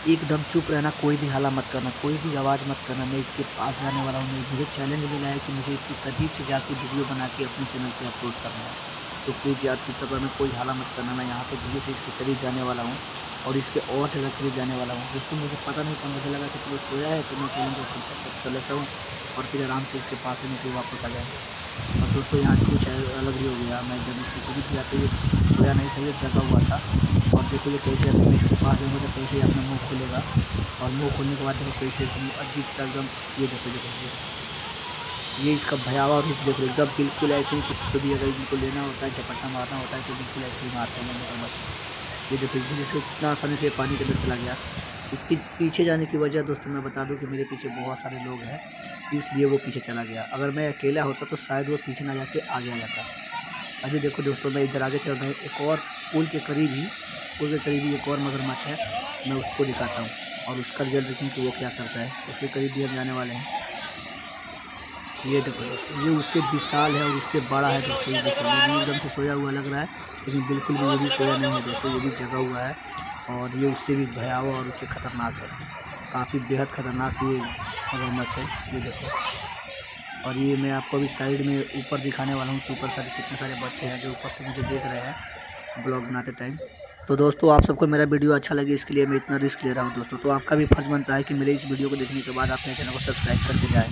एकदम चुप रहना, कोई भी हल्ला मत करना, कोई भी आवाज़ मत करना। मैं इसके पास जाने वाला हूँ। मुझे चैलेंज मिला है कि मुझे इसके करीब से जाके वीडियो बना के अपने चैनल पे अपलोड करना है। तो प्लीज़ यार चुप रहना, कोई हल्ला मत करना। मैं यहाँ पे धीरे से इसके करीब जाने वाला हूँ और इसके और ज़्यादा करीब जाने वाला हूँ। दोस्तों मुझे पता नहीं था, मुझे लगा कि चलो सोया है तो मैं चैलेंज एक्सेप्ट कर लेता हूँ और फिर आराम से इसके पास से निकल वापस आ जाएँगे। और दोस्तों यहाँ कुछ अलग ही हो गया। मैं जब इसके करीब गया तो ये सोया नहीं था, ये जगा हुआ था। और देखो ये कैसे, अभी मैं इसके पास जाऊँगा तो कैसे अपना मुँह खोलेगा और मुँह खोलने के बाद देखो कैसे एकदम अजीब सा एकदम, ये देखो ये इसका भयावह रूप देखो, एकदम बिल्कुल ऐसे ही किसी को भी अगर इनको लेना होता है, झपट्टा मारना होता है तो बिल्कुल ऐसे ही मारते हैं मगरमच्छ। ये देखो जैसे कितना आसानी से पानी के अंदर चला गया। इसके पीछे जाने की वजह दोस्तों मैं बता दूं कि मेरे पीछे बहुत सारे लोग हैं, इसलिए वो पीछे चला गया। अगर मैं अकेला होता तो शायद वो पीछे ना जाके आगे आ जाता। अभी देखो दोस्तों मैं इधर आगे चल रहा हूँ, एक और पुल के करीब ही एक और मगरमच्छ है। मैं उसको दिखाता हूँ और उसका रिजल्ट देखें कि वो क्या करता है। उसके करीब भी हम जाने वाले हैं। ये देखो दोस्तों, ये उससे विशाल है और उससे बड़ा है दोस्तों। ये देखो ये भी एकदम से सोया हुआ लग रहा है, लेकिन बिल्कुल भी ये भी सोया नहीं है दोस्तों, ये भी जगा हुआ है। और ये उससे भी भयावह और उससे खतरनाक है, काफ़ी बेहद खतरनाक ये मगरमच्छ है। ये देखो, और ये मैं आपको अभी साइड में ऊपर दिखाने वाला हूँ कि ऊपर सारे कितने सारे बच्चे हैं जो ऊपर से मुझे देख रहे हैं ब्लॉग बनाते टाइम। तो दोस्तों आप सबको मेरा वीडियो अच्छा लगे इसके लिए मैं इतना रिस्क ले रहा हूँ दोस्तों। तो आपका भी फर्ज बनता है कि मेरे इस वीडियो को देखने के बाद आप मेरे चैनल को सब्सक्राइब करके जाएँ।